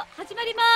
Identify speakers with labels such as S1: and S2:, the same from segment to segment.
S1: 始まります。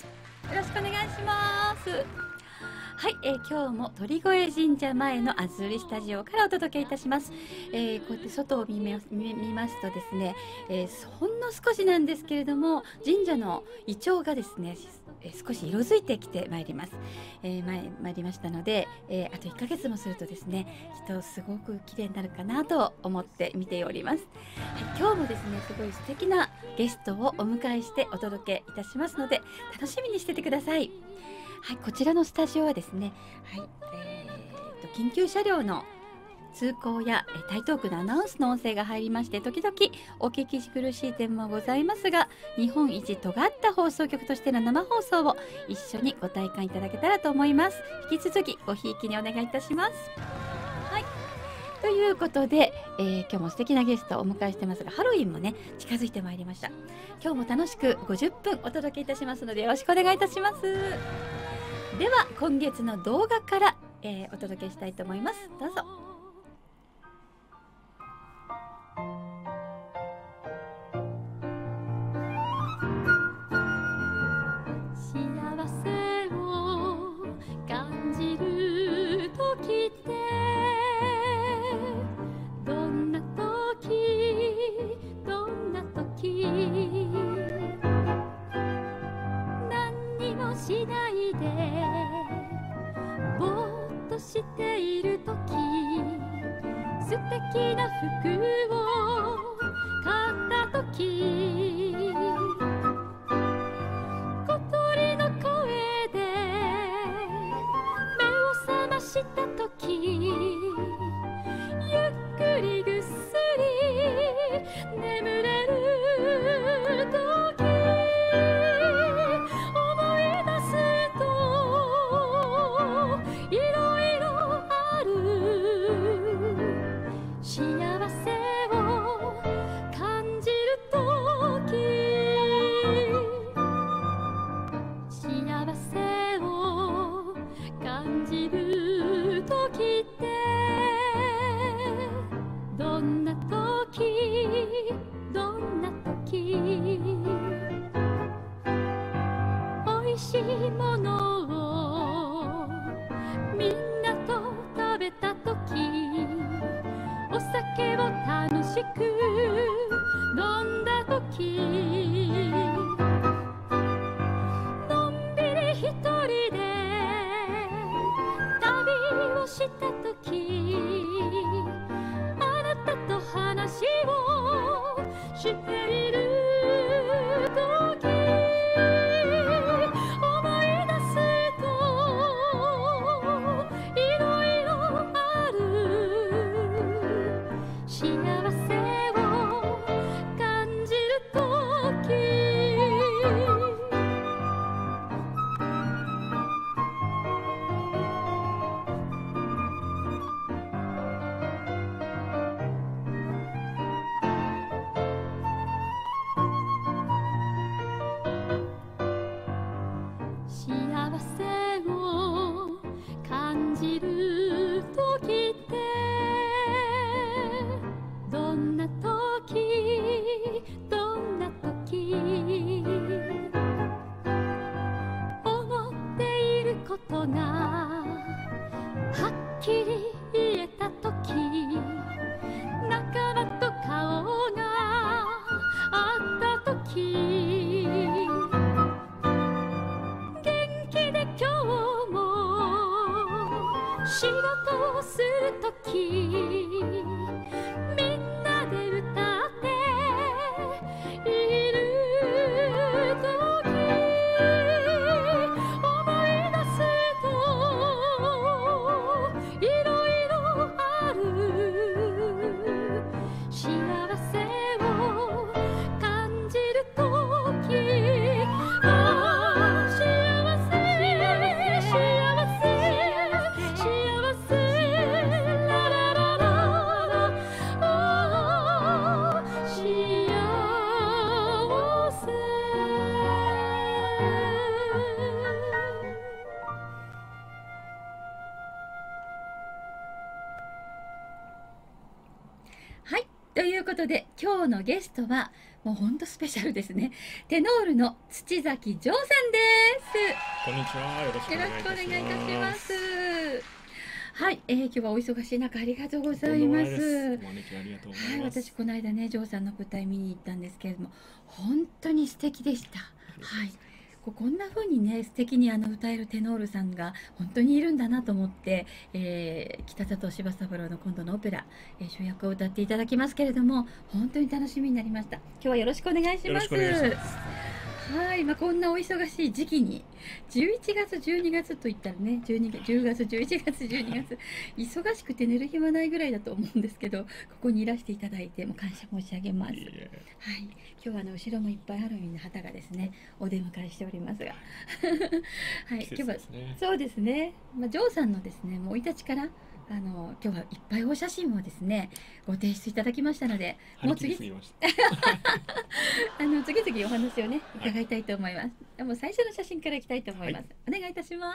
S1: よろしくお願いします。はい、今日も鳥越神社前のあずりスタジオからお届けいたします。こうやって外を見ますとですね、ほんの少しなんですけれども神社のイチョウがですね、少し色づいてきてまいります。参りましたので、あと1ヶ月もするとですね、きっとすごく綺麗になるかなと思って見ております。はい、今日もですね、すごい素敵なゲストをお迎えしてお届けいたしますので、楽しみにしててください。はい、こちらのスタジオはですね、はい、緊急車両の通行や台東区のアナウンスの音声が入りまして、時々お聞き苦しい点もございますが、日本一尖った放送局としての生放送を一緒にご体感いただけたらと思います。引き続きごひいきにお願いいたします。はい、ということで、今日も素敵なゲストをお迎えしてますが、ハロウィンもね近づいてまいりました。今日も楽しく50分お届けいたしますので、よろしくお願いいたします。では今月の動画から、お届けしたいと思います。どうぞ。
S2: 幸せを感じる時ってどんな時どんな時、何にもしないでぼーっとしている時、素敵な服を買った時、小鳥の声で目を覚ました時、ゆっくりぐっすり眠れる時、思い出すといろいろある。幸せを感じる時、幸せを感じる時ってどんな時どんな時、おいしいものをみんなと食べた時、お酒を楽しく飲んだ時、のんびり一人で旅をした時、あなたと話をしている時、思い出すといろいろある。幸せを感じる時、幸せを感じる時ってどんな時どんな時、思っていることがはっきり言えた時、仲間と顔があった時、元気で今日も仕事をするとき、みんなで歌っているとき、思い出すといろいろある。幸せを感じるとき、幸せララララ
S1: ということで今日のゲストはもうほんとスペシャルですね。テノールの土崎丈さんです。
S3: こんにちは。よろしくお願いいたします。
S1: よろしくお願いいたします。はい、今日はお忙しい中ありがとうございます。
S3: お招きありがとうございます。
S1: はい、私この間ね、丈さんの舞台見に行ったんですけれども、本当に素敵でした。はい。こんな風にね、素敵に歌えるテノールさんが本当にいるんだなと思って、北里柴三郎の今度のオペラ、主役を歌っていただきますけれども、本当に楽しみになりました。今日はよろしくお願いします。
S3: よろしくお願いします。
S1: はい、こんなお忙しい時期に11月12月といったらね、10月11月12月忙しくて寝る暇ないぐらいだと思うんですけど、ここにいらしていただいても感謝申し上げます。はい、今日は後ろもいっぱいハロウィンの旗がですねお出迎えしておりますがはい、今日はそうですね、ジョーさんのですねもう生い立ちから今日はいっぱいお写真をですねご提出いただきましたので、もう次々お話をね伺いたいと思います。もう最初の写真からいきたいと思います。お願いいたします。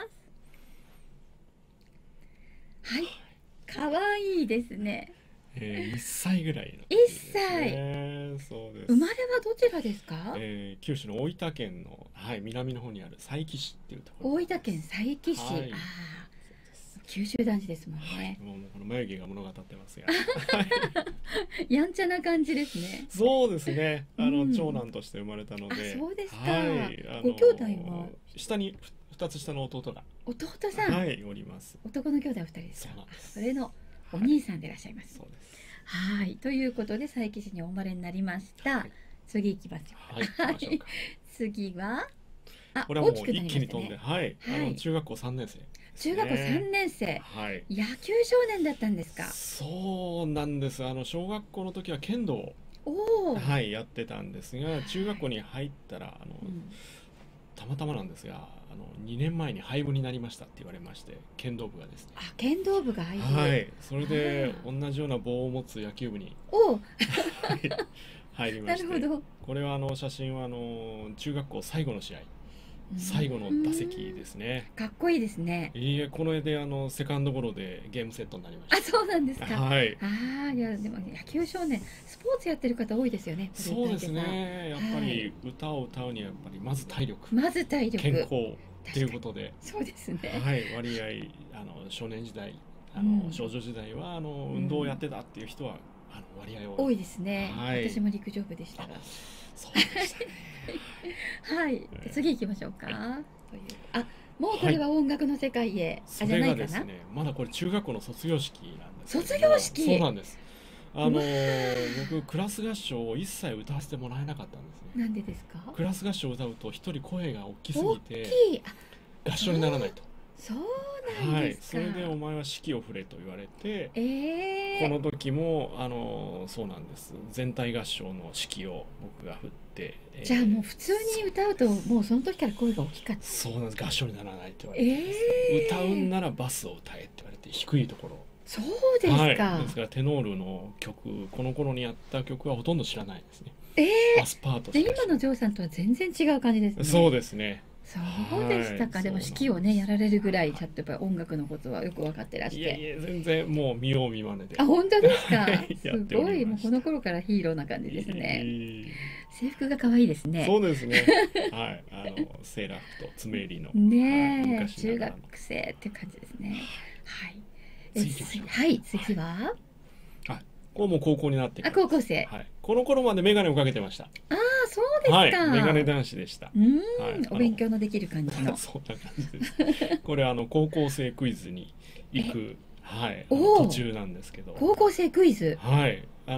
S1: はい、可愛いですね。
S3: 1歳ぐらいの、
S1: 1歳。
S3: そうです。
S1: 生まれはどちらですか？
S3: 九州の大分県の、南の方にある佐伯市っていうところ。
S1: 大分県佐伯市。九州男児ですもんね。
S3: もうこの眉毛が物語ってますが
S1: やんちゃな感じですね。
S3: そうですね。長男として生まれたので。
S1: そうですか。ご兄弟は
S3: 下に2つ下の弟が。
S1: 弟さん。
S3: はい、おります。
S1: 男の兄弟2人ですか。
S3: そうなんです。
S1: それのお兄さんでいらっしゃいます。
S3: そうです。
S1: はい、ということで佐伯市にお生まれになりました。次行きますよ。
S3: はい。
S1: 次は。
S3: これはもう一気に飛んで、中学校3年生。
S1: 中学校3年生、野球少年だったんですか？
S3: そうなんです。小学校の時は剣道をやってたんですが、中学校に入ったらたまたまなんですが2年前に廃部になりましたって言われまして、剣道部がですね。
S1: 剣道部が廃部。
S3: はい。それで同じような棒を持つ野球部に入りまして、
S1: なるほど。
S3: これは写真は中学校最後の試合、最後の打席ですね。
S1: かっこいいですね。
S3: いいえ、この絵でセカンドゴロでゲームセットになりました。
S1: あ、そうなんですか。
S3: はい。
S1: いやでも野球少年、スポーツやってる方多いですよね。
S3: そうですね。やっぱり歌を歌うにはやっぱりまず体力、
S1: 健康
S3: っていうことで。
S1: そうですね。
S3: はい。割合少年時代、少女時代は運動をやってたっていう人は割合
S1: 多いですね。私も陸上部でしたが。
S3: そうでしたね。
S1: はい、次行きましょうか。もうこれは音楽の世界へ、
S3: じゃないかな。まだこれ中学校の卒業式なんです。
S1: 卒業式。
S3: そうなんです。僕クラス合唱を一切歌わせてもらえなかったんですね。
S1: なんでですか？
S3: クラス合唱を歌うと一人声が大きすぎて合唱にならないと。
S1: そうなんですか。
S3: それでお前は指揮を振れと言われて、この時もそうなんです。全体合唱の指揮を僕が振って、
S1: じゃあもう普通に歌うともうその時から声が大きかった。
S3: そうなんです。合唱にならないと言われて、歌うんならバスを歌えって言われて、低いところ。
S1: そうですか。
S3: ですからテノールの曲、この頃にやった曲はほとんど知らないですね。バスパート。
S1: で今のジョーさんとは全然違う感じですね。
S3: そうですね。
S1: そうでしたか。でも指揮をねやられるぐらいちゃんとやっぱり音楽のことはよく分かってらして。
S3: いや全然もう見よう見まねで。
S1: 本当ですか。すごい、もうこの頃からヒーローな感じですね。制服が可愛いですね。
S3: そうですね。はい、セーラー服と爪襟の
S1: ね、中学生っていう感じですね。はい。次は。
S3: これも高校になって。
S1: 高校生。
S3: はい。この頃までメガネをかけてました。
S1: そうですか。
S3: メガネ男子でした。
S1: お勉強のできる感じの。
S3: そんな感じです。これ高校生クイズに行く途中なんですけど。
S1: 高校生クイズ。
S3: はい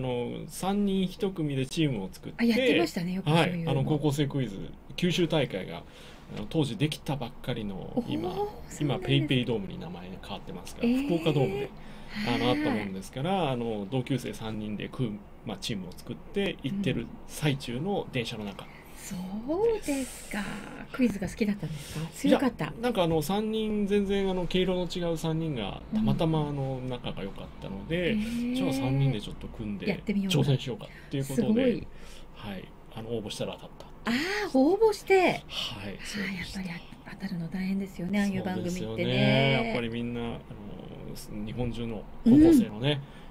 S3: 。3人1組でチームを作って。
S1: やってましたね。よくそういうの。
S3: 高校生クイズ九州大会が当時できたばっかりの今ペイペイドームに名前が変わってますが、福岡ドームで。あったもんですから同級生3人でチームを作って行ってる最中の電車の中。
S1: そうですか。クイズが好きだったんですか？強かった。
S3: なんか3人全然毛色の違う3人がたまたま仲が良かったので、じゃあ3人でちょっと組んで挑戦しようかっていうことで、応募したら当たった。
S1: 応募して。やっ
S3: ぱ
S1: り当たるの大変ですよね、ああいう番組ってね。
S3: やっぱりみんな日本中の高校生のね、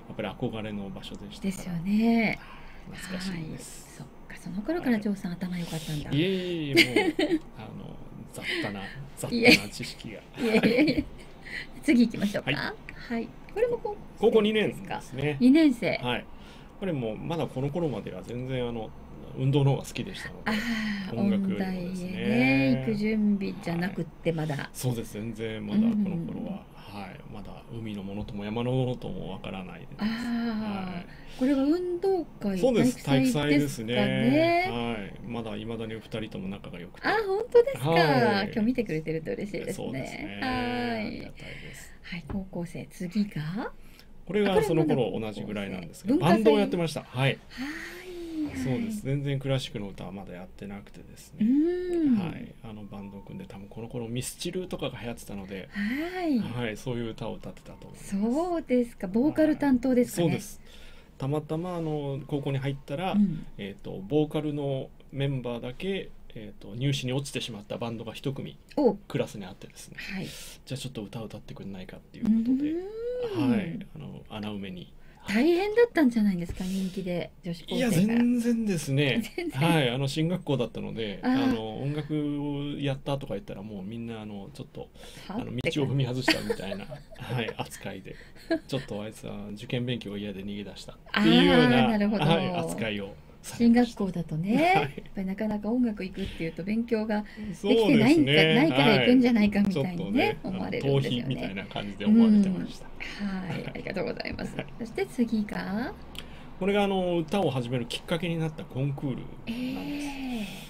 S3: っぱり憧れの場所でした
S1: ですよ
S3: から
S1: ね。
S3: 懐かしいです。
S1: そっか、その頃からジョーさん頭良かったんだ。
S3: いえいえ、もう雑多な知識が。
S1: いえいえいえ次行きましょうか。
S3: は
S1: はい。これも
S3: 高校2年ですね。
S1: 2年生。
S3: はい。これもまだこの頃までは全然運動の方が好きでしたので、音楽
S1: 音大へ
S3: です
S1: ね
S3: ね
S1: 行く準備じゃなくってまだ。
S3: そうです。全然まだこの頃は、まだ海のものとも山のものともわからないです。
S1: これは運動会、
S3: そうです。体育祭です
S1: か
S3: ね。 はい。まだ未だに2人とも仲が良くて。
S1: 本当ですか。
S3: はい
S1: 今日見てくれてると嬉しいです
S3: そうです
S1: ね。
S3: ね。ありがたいです。
S1: はい、高校生、次が
S3: これがその頃同じぐらいなんですが、
S1: 文化祭
S3: バンドをやってました。はい。
S1: はい、
S3: そうです。全然クラシックの歌はまだやってなくてですね。はい。バンドを組んで、多分この頃ミスチルとかが流行ってたので、はい、そういう歌を歌ってたと思います。
S1: そうですか。ボーカル担当ですかね。
S3: そうです。たまたま高校に入ったら、ボーカルのメンバーだけ入試に落ちてしまったバンドが一組クラスにあってですね、じゃあちょっと歌を歌ってくれないかっていうことで、はい、穴埋めに。
S1: 大変だったんじゃないですか、人気で女子高生から。
S3: いや全然ですね。はい、進学校だったので、音楽をやったとか言ったらもうみんなちょっと道を踏み外したみたいな、はい、扱いで、ちょっとあいつは受験勉強が嫌で逃げ出したっていうような、はい、扱いを。
S1: 進学校だとね、やっぱりなかなか音楽行くっていうと勉強ができてないから行くんじゃないかみたいにね、思われるんですよね。
S3: 逃避みたいな感じで思われてました。
S1: はい、ありがとうございます。そして次が
S3: これが歌を始めるきっかけになったコンクールなんです。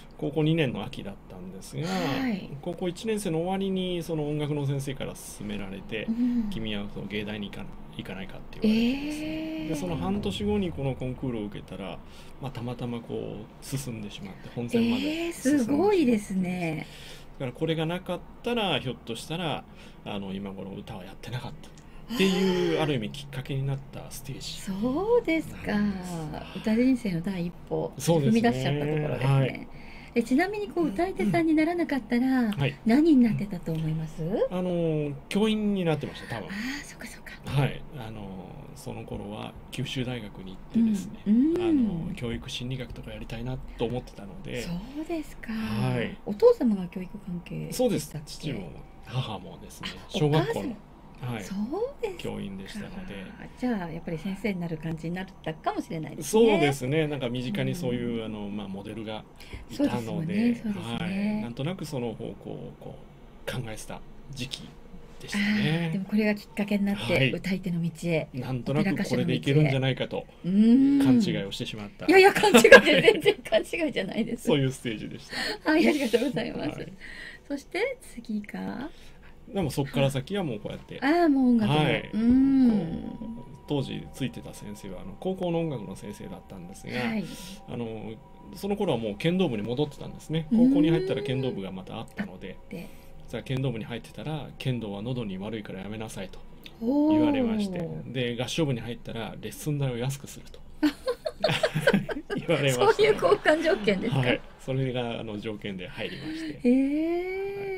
S3: 高校2年の秋だったんですが、高校1年生の終わりにその音楽の先生から勧められて、君はその芸大に行かないかって言われてですね、でその半年後にこのコンクールを受けたら、たまたまこう進んでしまって本選まで進んで、
S1: すごいですね。
S3: だからこれがなかったらひょっとしたら今頃歌はやってなかったっていうある意味きっかけになったステージ。
S1: そうですか。歌人生の第一歩踏み出しちゃったところですね。ちなみに歌い手さんにならなかったら何になってたと思います？
S3: 教員になってました多分。
S1: そっかそっか。
S3: はい、その頃は九州大学に行ってですね、教育心理学とかやりたいなと思ってたので。
S1: そうですか。
S3: はい。
S1: お父様が教育関係でしたっけ？
S3: そうです。父も母もですね、小学校の教員でしたので、
S1: じゃあやっぱり先生になる感じになったかもしれないです
S3: ね。そうですね。なんか身近にそういうモデルがいたので、なんとなくその方向を考えてた時期でしたね。
S1: でもこれがきっかけになって歌い手の道へ、
S3: なんとなくこれでいけるんじゃないかと勘違いをしてしまった。
S1: いや勘違い全然勘違いじゃないです。
S3: そういうステージでした。
S1: はい、ありがとうございます。そして次が。
S3: でもそこから先はもうこうやって
S1: もう音楽
S3: 当時ついてた先生は高校の音楽の先生だったんですが、その頃はもう剣道部に戻ってたんですね。高校に入ったら剣道部がまたあったので、剣道部に入ってたら剣道は喉に悪いからやめなさいと言われまして、で合唱部に入ったらレッスン代を安くすると言われました。
S1: そういう交換条件ですか？
S3: はい、それが条件で入りまして、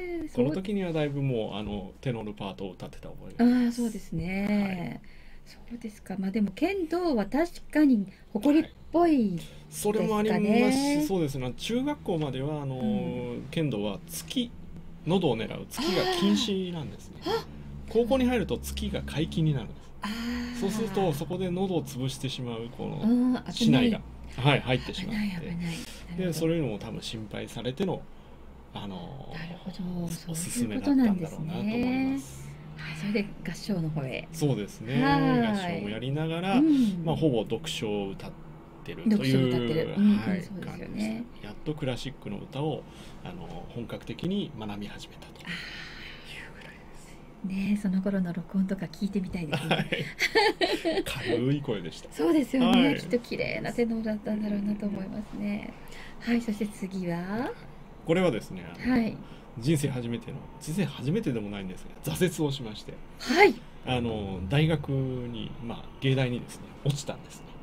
S3: その時にはだいぶもうテノールパートを歌ってた覚えが。
S1: そうですね。そうですか。でも剣道は確かに誇りっぽいですかね。
S3: それもありますし、そうですね。中学校までは剣道は喉を狙う突きが禁止なんですね。高校に入ると突きが解禁になるんです。そうするとそこで喉を潰してしまうこの竹刀が入ってしまって、でそれも多分心配されてのおすすめだったんだろうなと思います。
S1: それで合唱の方へ。
S3: そうですね。合唱もやりながら、ほぼ読書を歌ってるという感じですね。やっとクラシックの歌を本格的に学び始めたというぐらい
S1: です。その頃の録音とか聞いてみたいですね。
S3: 軽い声でした。
S1: そうですよね。きっと綺麗なテノールだったんだろうなと思いますね。はい、そして次は。
S3: これはですね。人生初めてでもないんですが挫折をしまして、大学に芸大にですね落ちたんですね。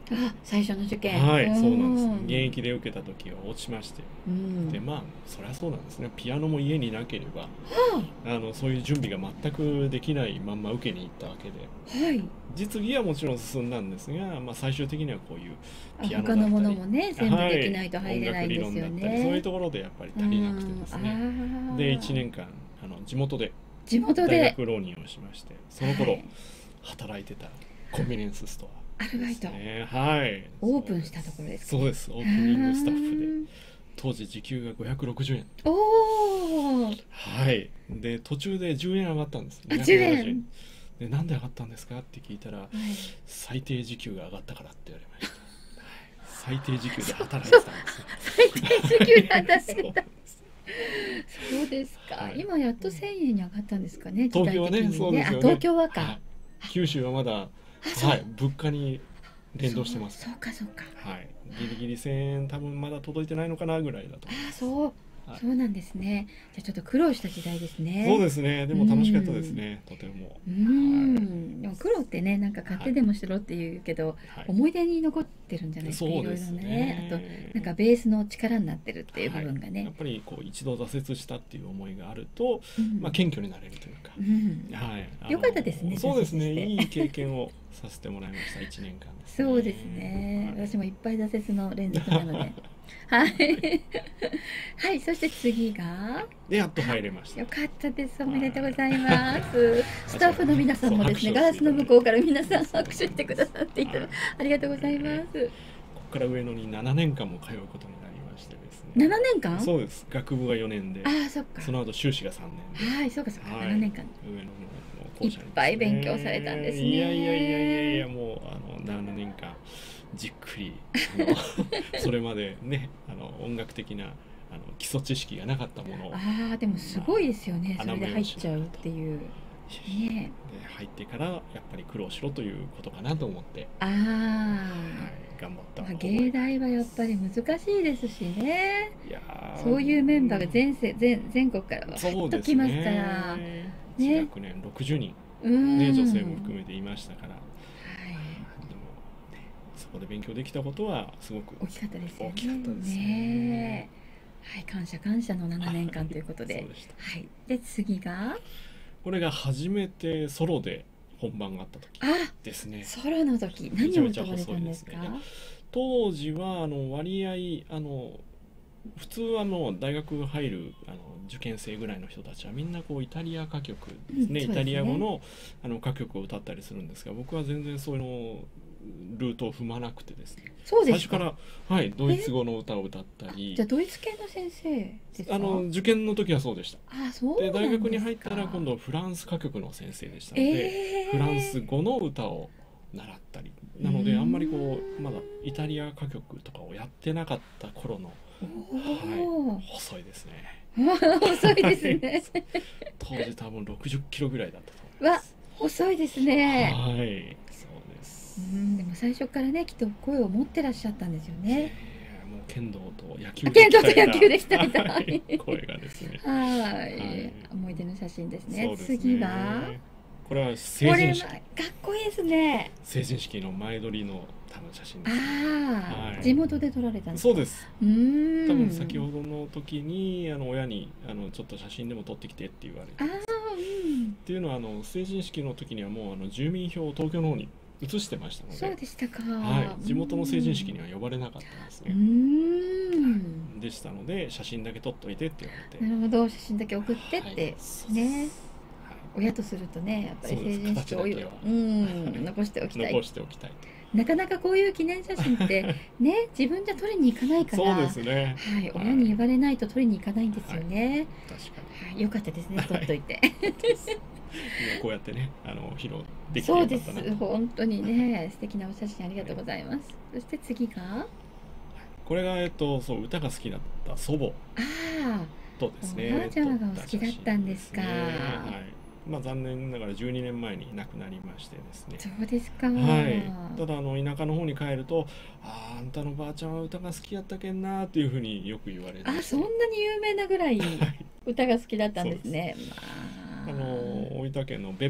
S1: あ、最初の受験。
S3: はい、そうなんです。
S1: ん
S3: 現役で受けた時は落ちまして、
S1: うん
S3: でまあそりゃそうなんですね。ピアノも家になければ
S1: は
S3: そういう準備が全くできないまんま受けに行ったわけで、
S1: はい。
S3: 実技はもちろん進んだんですが、まあ、最終的にはこういう
S1: あ、
S3: ピアノだったり
S1: 他のものもね、全部できないと
S3: は
S1: 入れないんですよ
S3: 音楽理論だったりそういう
S1: ね。
S3: ところでやっぱり足りなくてですね、
S1: うん
S3: で1年間地元で
S1: 地元
S3: 大
S1: で
S3: 学浪人をしまして、その頃、
S1: はい
S3: 働いてたコンビニエンスストア
S1: アルバイト
S3: ね、はい
S1: オープンしたところですか。
S3: そうですオープニングスタッフで当時時給が560円。
S1: おお。
S3: はいで途中で10円上がったんです
S1: あ、10円。
S3: でなんで上がったんですかって聞いたら、
S1: はい。
S3: 最低時給が上がったからって言われました、はい、最低時給で働いてたんですよ
S1: 最低時給なんだ
S3: そう
S1: た。そうですか。
S3: はい
S1: 今やっと1000円に上がったんですかね。
S3: 東京はね
S1: 時代的に
S3: そうですよね
S1: あ、東京はか。
S3: はい九州はまだ、
S1: あ、そう。
S3: はい、物価に連動してます
S1: そうかそうか。
S3: はい、ギリギリ1000円多分まだ届いてないのかなぐらいだと思い
S1: あ、
S3: ます
S1: そう。
S3: はい
S1: そうなんですね。じゃあちょっと苦労した時代ですね。
S3: そうですねでも楽しかったですねとても
S1: でも苦労ってね、なんか買ってでもしろって言うけど、
S3: はい
S1: 思い出に残ってるんじゃないですか。いろいろ
S3: そうです
S1: ね。あと
S3: ね
S1: なんかベースの力になってるっていう部分が
S3: やっ
S1: ね。
S3: ぱりこう一度挫折したっていう思いがあると、
S1: うん
S3: まあ、謙虚になれるというか、
S1: うん
S3: はい、
S1: よかったですね
S3: そうですね
S1: 挫折して
S3: いい経験をさせてもらいました1年間ですね
S1: そうですね。
S3: はい
S1: 私もいっぱい挫折の連続なので。はい。はい、そして次が。
S3: でやっと入れました
S1: よかったです。おめでとうございます。スタッフの皆さんもですね、ガラスの向こうから皆さん拍手してくださっていただありがとうございます。
S3: ここから上野に7年間も通うことになりましてですね
S1: 7年間？
S3: そうです学部が4年で
S1: ああ、そっか。
S3: その後修士が3年で
S1: はい、そうかそうか。
S3: はい
S1: 7年間。
S3: 上野の校舎にですね
S1: いっぱい勉強されたんですね
S3: いやいやいやいやいやもう7年間じっくりそれまでね音楽的な基礎知識がなかったものを
S1: ああ、でもすごいですよね。
S3: まあ
S1: それで入っちゃうっていう。ね。
S3: で入ってからやっぱり苦労しろということかなと思って、
S1: あ
S3: はい、
S1: あ。
S3: 頑張った
S1: まあ、芸大はやっぱり難しいですしね。
S3: いやー
S1: そういうメンバーが全国からは入っときますから。
S3: ね
S1: ね
S3: 学年60人、
S1: うん。
S3: ね、女性も含めていましたから、
S1: はい。
S3: でも、ね、そこで勉強できたことはすごく
S1: 大きかったですよね。
S3: 大きかったです
S1: ね
S3: ね。
S1: はい、感謝の7年間ということで。
S3: そうでした
S1: はい。で、次が。
S3: これが初めてソロで本番があった時
S1: あ、
S3: ですね。
S1: ソロの時、何を歌われたんですか。
S3: めちゃめちゃ細いですね当時は割合普通は大学入る受験生ぐらいの人たちはみんなこうイタリア歌曲ですね、
S1: うんそうですね
S3: イタリア語の歌曲を歌ったりするんですが、僕は全然そういうのルートを踏まなくてですね、
S1: そうですか。
S3: 最初から、はい、ドイツ語の歌を歌ったり
S1: じゃあドイツ系の先生ですか。
S3: 受験の時はそうでした。
S1: あ、そうなんですか。
S3: で大学に入ったら今度フランス歌曲の先生でしたので、フランス語の歌を習ったりなので、あんまりこうまだイタリア歌曲とかをやってなかった頃の、
S1: お
S3: はい、細いですね。
S1: 細いですね。
S3: 当時多分60キロぐらいだったと思い
S1: わ
S3: ます。、
S1: 細いですね。
S3: はい、そうです。
S1: でも最初からね、きっと声を持ってらっしゃったんですよね。
S3: もう剣道と野球
S1: 剣道と野球で鍛えた
S3: はい声がですね。
S1: はい、思い出の写真ですね。
S3: そうですね
S1: 次は。
S3: これは
S1: こ
S3: 成人式。
S1: れはかっこいいですね。
S3: 成人式の前撮りの多分写真です。
S1: ああ、
S3: はい
S1: 地元で撮られたんですか。
S3: そうです。多
S1: 多
S3: 分先ほどの時に親にちょっと写真でも撮ってきてって言われて
S1: ああ、
S3: ます。っていうのは成人式の時にはもう住民票を東京の方に移してましたので、
S1: そうでしたか。
S3: はい、地元の成人式には呼ばれなかったんですね。でしたので写真だけ撮っといてって言われて、
S1: なるほど、写真だけ送ってって、
S3: はいそうです
S1: ね。
S3: はい
S1: 親とするとね、やっぱり
S3: そうです
S1: 成人式を
S3: 形だけは
S1: 残しておきたい
S3: 残。しておきたい
S1: なかなかこういう記念写真ってね、自分じゃ撮りに行かないから。
S3: そうですね。
S1: はい、親に言われないと撮りに行かないんですよね。
S3: 確か
S1: はい、よかったですね、撮っといて。
S3: に今こうやってね披露できて
S1: そうです
S3: よかったなと。、
S1: 本当にね、素敵なお写真ありがとうございます。そして次が、
S3: これがそう歌が好きだった祖母
S1: あ
S3: とですね。
S1: おばあちゃまがお好きだったんですか
S3: 撮った写真ですねはい。まあ残念ながら12年前に亡くなりましてですね
S1: あ、。そうですか。
S3: はい、ただ田舎の方に帰るとあんたのばあちゃんは歌が好きやったけんなっていうふうによく言われて
S1: あ、そんなに有名なぐらい
S3: はい
S1: 歌が好きだったんですね。まあ、
S3: 大分県の別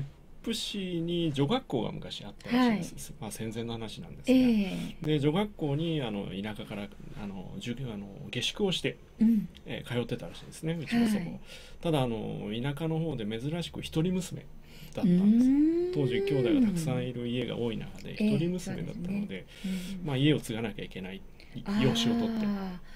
S3: 府市に女学校が昔あったらしいです、まあ、戦前の話なんですが、で女学校に田舎から下宿をして、通ってたらしいですね、うちの祖母、ただ田舎の方で珍しく一人娘だったんです。当時兄弟がたくさんいる家が多い中で一人娘だったので、まあ、家を継がなきゃいけない養子を取って、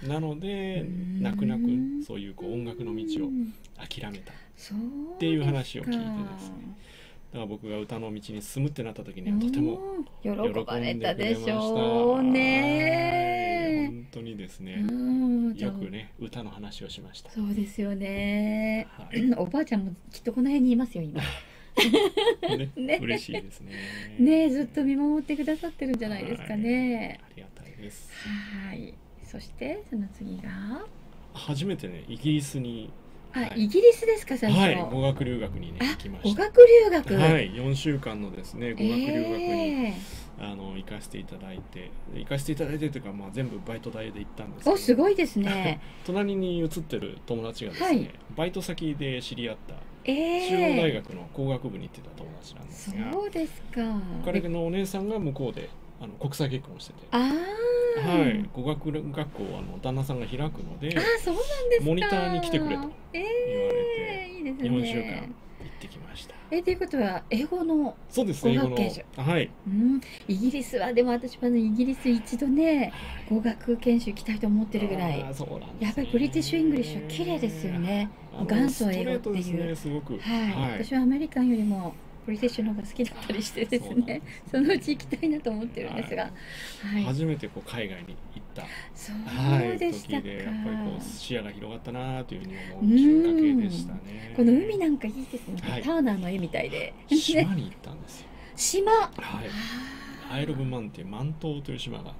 S3: なので泣く泣くそういう音楽の道を諦めたっていう話を聞いてですね、だから僕が歌の道に進むってなった時にはとても喜
S1: ばれ
S3: んでくれ
S1: たでし
S3: ました。
S1: ょうね。
S3: 本当にですね、よくね歌の話をしました。
S1: そうですよね、
S3: は
S1: おばあちゃんもきっとこの辺にいますよ今
S3: ね、嬉しいですね。
S1: ね、ずっと見守ってくださってるんじゃないですかね。
S3: ありがたいです。
S1: はい。そしてその次が
S3: 初めてねイギリスに、
S1: イギリスですか最初。
S3: はい、語学留学にね行きました。
S1: 語学留学。
S3: はい、4週間のですね語学留学に、行かせていただいてというか、まあ、全部バイト代で行ったんですけど、
S1: すごいですね。
S3: 隣に移ってる友達がですね、バイト先で知り合った中央大学の工学部に行ってた友達なんですが、
S1: そうですか。
S3: 彼のお姉さんが向こうで国際結婚してて、語学学校を旦那さんが開くので、
S1: そうなんですか。
S3: モニターに来てくれと言われて、
S1: いいですね。
S3: 4週間行ってきました。
S1: ということは英語の
S3: そうです、英語の、はい、
S1: イギリスはでも私はイギリス一度ね語学研修行きたいと思ってるぐらい、やっぱりブリティッシュ・イングリッシュは綺麗ですよね。元祖英語っていう。私はアメリカンよりもブリティッシュの方が好きだったりしてですね、そのうち行きたいなと思ってるんですが、
S3: 初めて海外に行った時で、やっぱり視野が広がったなというふうに思うきっかけでしたね。
S1: この海なんかいいですね、ターナーの絵みたいで。
S3: 島に行ったんですよ。
S1: 島、
S3: アイルブマンっていうマン島という島があって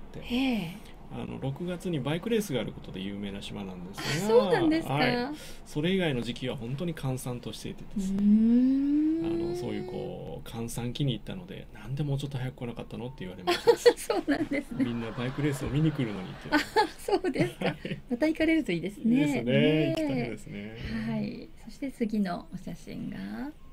S3: 、6月にバイクレースがあることで有名な島なんですが、
S1: そうなんですか。
S3: それ以外の時期は本当に閑散としていてですね、そういう閑散期に行ったので、なんでもうちょっと早く来なかったのって言われました。
S1: そうなんですね。
S3: みんなバイクレースを見に来るのにって。
S1: そうですか。また行かれるといいですね。
S3: ですね。行きたいですね。
S1: はい。そして次のお写真が。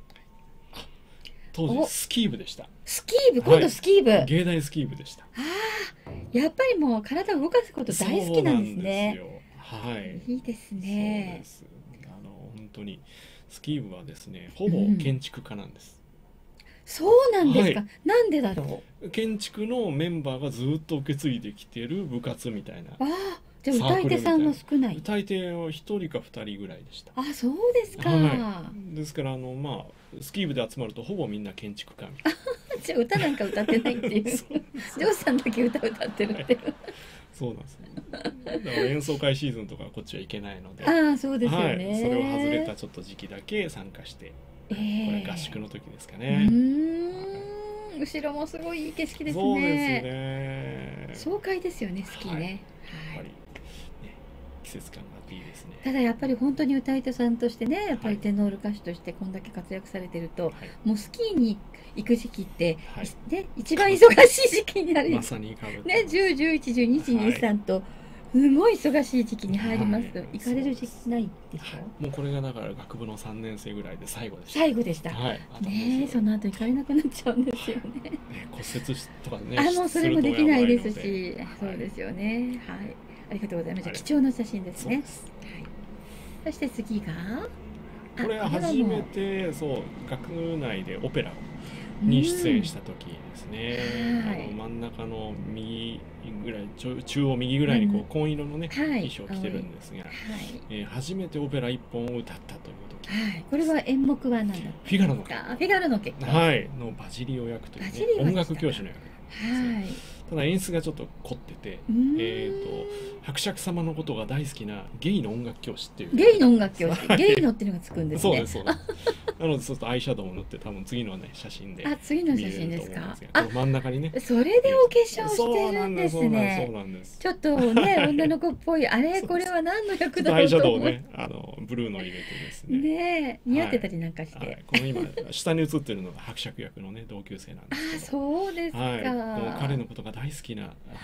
S3: 当時スキー部でした。
S1: スキー部、今度スキー部。
S3: 芸大スキー部でした。
S1: やっぱりもう体を動かすこと大好きなんですね。
S3: はい。
S1: いいですね。
S3: 本当にスキー部はですね、ほぼ建築家なんです。
S1: そうなんですか。なんでだろ
S3: う。建築のメンバーがずっと受け継いできてる部活みたいな。
S1: じゃあ歌い手さんは少ない。
S3: 歌い手は1人か2人ぐらいでした。
S1: そうですか。
S3: ですからまあスキー部で集まるとほぼみんな建築家みたいな。
S1: じゃあ歌なんか歌ってないっていう。ジョーさんだけ歌ってるっていう。
S3: そうなんですね。だから演奏会シーズンとかこっちは行けないので。
S1: そうですよね。
S3: それを外れたちょっと時期だけ参加して、これ合宿の時ですかね。
S1: 後ろもすごいいい景色ですね。
S3: そうですね。
S1: 爽快ですよね、スキーね。
S3: やっぱり季節感があっていいですね。
S1: ただやっぱり本当に歌い手さんとしてね、やっぱりテノール歌手としてこんだけ活躍されてると、もうスキーに行く時期って一番忙しい時期になる。
S3: まさに
S1: ね、10、11、12、13とすごい忙しい時期に入りますと、行かれる時期ないでしょ。
S3: もうこれがだから学部の3年生ぐらいで最後でした。
S1: 最後でした。ね、その後行かれなくなっちゃうんですよね。
S3: 骨折とかね。
S1: もうそれもできないですし、そうですよね。はい。ありがとうございます。貴重な写真ですね。そして次が、
S3: これは初めて学内でオペラに出演した時ですね。真ん中の右ぐらい、中央右ぐらいに紺色のね衣装を着てるんですが、初めてオペラ1本を歌ったという時。
S1: これは演目は何だったんですか？
S3: フィガロの結
S1: 婚。フィガロの結婚。
S3: のバジリオ役という音楽教師の役なんですよ。ただ演出がちょっと凝ってて、伯爵様のことが大好きなゲイの音楽教師っていう。
S1: ゲイの音楽教師。ゲイのっていうのがつくんですね。
S3: そうですそうです。なのでちょっとアイシャドウを塗って多分次のね写真で。
S1: 次の写真ですか。
S3: 真ん中にね。
S1: それでお化粧してるんですね。
S3: そうなんです。
S1: ちょっとね女の子っぽい、あれこれは何の役だろうと思って。
S3: アイシャドウをねブルーの入れてですね。
S1: ね似合ってたりなんかして。
S3: この今下に写ってるのが伯爵役のね同級生なんですけど。
S1: そうですか。
S3: 彼のことが大好きな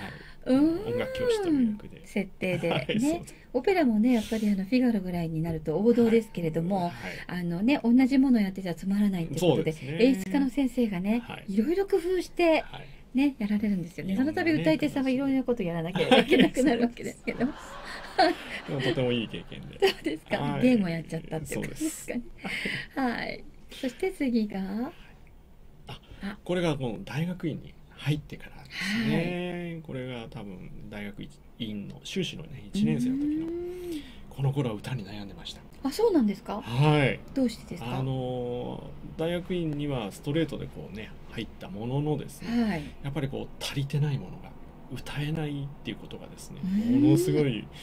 S3: 音楽教師という役で。
S1: 設定で、
S3: はいそう
S1: ね
S3: です
S1: オペラもねやっぱりフィガロぐらいになると王道ですけれども、
S3: はい
S1: 同じものをやってちゃつまらないっていうことで
S3: そうですね
S1: 演出家の先生がね、
S3: はい
S1: いろいろ工夫して
S3: はい
S1: ねやられるんですよね。
S3: いろんなね
S1: その度歌い手さんはいろいろなことをやらなければいけなくなるわけですけど、
S3: でもとてもいい経験で。
S1: そうですか、
S3: はい
S1: 芸もやっちゃったっていう感じですかね。はいそして次が
S3: これがこの大学院に入ってからですね。これが多分大学院の修士のね1年生の時のこの頃は歌に悩んでました。
S1: あそうなんですか。
S3: はい。
S1: どうしてですか。
S3: 大学院にはストレートでこうね入ったもののですね、
S1: はい
S3: やっぱりこう足りてないものが歌えないっていうことがですね、
S1: うん
S3: ものすごい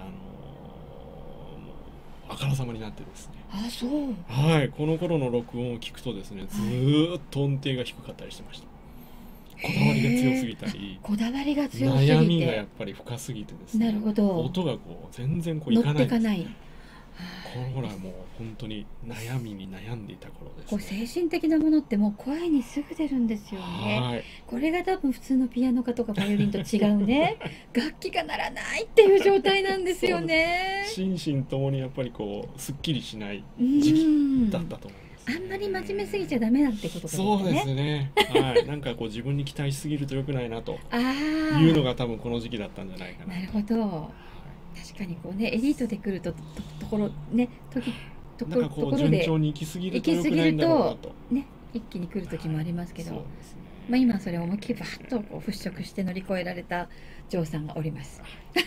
S3: あからさまになってですね。
S1: あそう
S3: はい、この頃の録音を聞くとですね、ずーっと音程が低かったりしてました。こだわりが強すぎたり、
S1: こだわりが強すぎて
S3: 悩みがやっぱり深すぎてですね、
S1: なるほど
S3: 音がこう全然こうい
S1: 乗
S3: かないんです。
S1: ってかない。
S3: この頃はもう本当に悩みに悩んでいた頃です
S1: こう
S3: ね。
S1: 精神的なものってもう声にすぐ出るんですよね。
S3: はい、
S1: これが多分普通のピアノ科とかバイオリンと違うね楽器が鳴らないっていう状態なんですよね。
S3: 心身ともにやっぱりこうすっきりしない
S1: うん
S3: 時期だったと思うんです、
S1: あんまり真面目すぎちゃダメなんてことですね。
S3: そうですね。はい、なんかこう自分に期待しすぎると良くないなと
S1: ああ
S3: いうのが多分この時期だったんじゃないかな。
S1: なるほど。確かにこうねエリートで来るところねと
S3: なんかこう
S1: ころで
S3: 順調に行き過ぎると良くないんだろうなと。
S1: ね一気に来る時もありますけど、
S3: そうですね。
S1: まあ今それを思いっきりバッとこう払拭して乗り越えられたジョーさんがおります。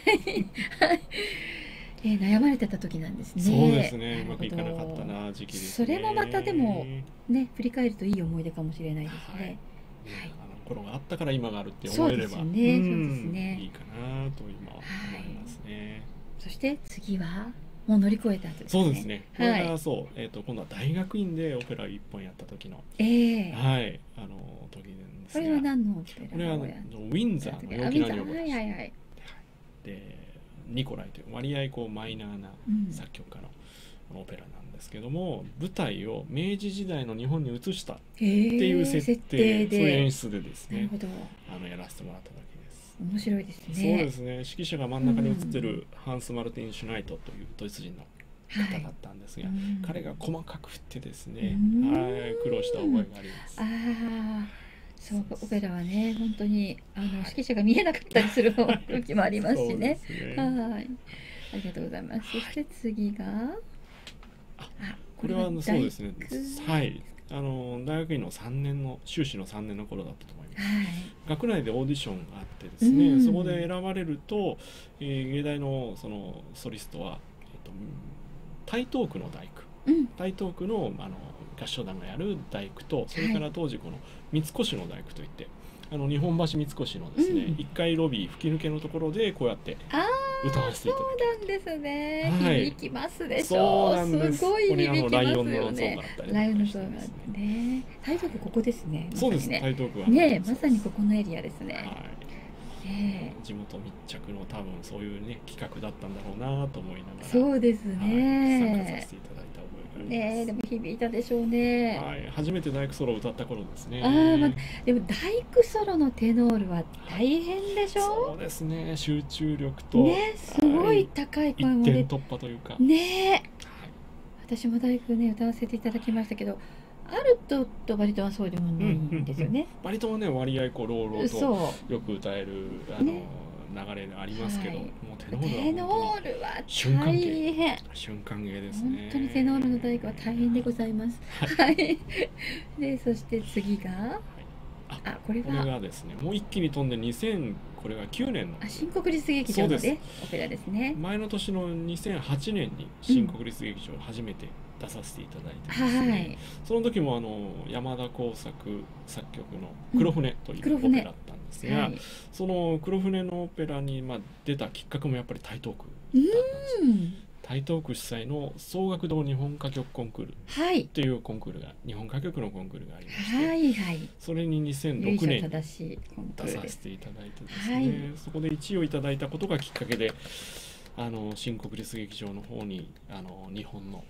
S1: 悩まれてた時なんですね。
S3: そうですね。うまくいかなかったな時期ですね。
S1: それもまたでもね振り返るといい思い出かもしれないですね。はい
S3: あの頃があったから今があるって思えれば、
S1: そうですねそうですね
S3: いいかなと今は思いますね。
S1: そして次はもう乗り越えた後ですね。
S3: そうですね。これ
S1: はい。
S3: がそう今度は大学院でオペラを一本やった時の
S1: はい
S3: 時です
S1: これは何のオペラ
S3: これはウィンザーの陽気な女房です。
S1: はい。
S3: でニコライという割合こうマイナーな
S1: うん
S3: 作曲家のオペラなんですけども、舞台を明治時代の日本に移したっていう設定、そういう演出でですね
S1: なるほど。
S3: やらせてもらっただけです。
S1: 面白いですね。
S3: そうですね。指揮者が真ん中に映ってるハンス・マルティン・シュナイトというドイツ人の方だったんですが、彼が細かく振ってですね、はい苦労した覚えがあります。
S1: ああ、そうオペラはね本当に指揮者が見えなかったりする時もありますしね。
S3: そうですね
S1: はい。ありがとうございます。そして次が
S3: これはそうですね。
S1: は
S3: はい。大学院の3年の修士の3年の頃だったと思います。
S1: い。
S3: 学内でオーディションがあってですね、
S1: うん
S3: そこで選ばれると、芸大のそのソリストは、台東区の大工、
S1: うん。
S3: 台東区の合唱団がやる大工と、それから当時この三越の大工といって日本橋三越のですね、1階ロビー吹き抜けのところでこうやって歌わせていただいて、
S1: そうなんですね。
S3: はい
S1: 響きますでし
S3: そ
S1: ょ
S3: うなんです。
S1: すごい響きます
S3: ここにライオ
S1: よ
S3: ンの像
S1: ね
S3: があったりとかしてですね。
S1: ライオンの像があってね。台東区ここですね。
S3: そうです。
S1: ね。
S3: 台東区は
S1: ねまさにここのエリアですね。
S3: はい。地元密着の多分そういうね企画だったんだろうなと思いながら、
S1: そうです
S3: 参加さ
S1: ね
S3: せ。ていただいた覚えがあります。
S1: ねでも響いたでしょうね。
S3: はい、初めて大工ソロを歌った頃ですね。
S1: でも大工ソロのテノールは大変でしょ
S3: そうですね。集中力と
S1: ねすごい高い声も出て
S3: 一点突破というか。
S1: ね私も大工ね歌わせていただきましたけどアルトとバリトンはそうでもないんですよね。
S3: 割とね割合こう朗々と
S1: そう
S3: よく歌える
S1: ね
S3: 流れがありますけど、
S1: はい
S3: もうテ
S1: テ
S3: ノールは本
S1: ノールは大変
S3: 当に瞬間芸ですね。
S1: 本当にテノールの大工は大変でございます。はい。でそして次がこれ
S3: これ
S1: は
S3: がですねもう一気に飛んでこれが9年の
S1: 新国立劇場のねオペラですね。
S3: 前の年の2008年に新国立劇場初めて出させていただいてですね、
S1: はい。
S3: その時も山田耕作作曲の「黒船」というオペラだったんですが、
S1: はい。
S3: その黒船のオペラに出たきっかけもやっぱり台東区だったんですよ。台東区主催の総楽堂日本歌曲コンクール
S1: はい。
S3: というコンクールが日本歌曲のコンクールがありまして、
S1: はいはい。
S3: それに2006
S1: 由緒
S3: 年に
S1: 正しいコンクー
S3: 出さ
S1: ルです。
S3: せていただいてですね、
S1: はい
S3: そこで1位をいただいたことがきっかけで新国立劇場の方に日本の